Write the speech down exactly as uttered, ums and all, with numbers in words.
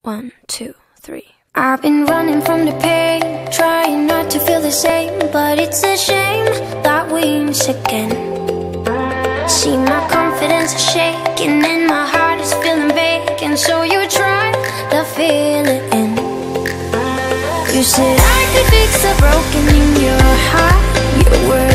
One, two, three. I've been running from the pain, trying not to feel the same, but it's a shame that we miss again. See, my confidence is shaking and my heart is feeling vacant, so you try to fill it in. You said I could fix the broken in your heart. You were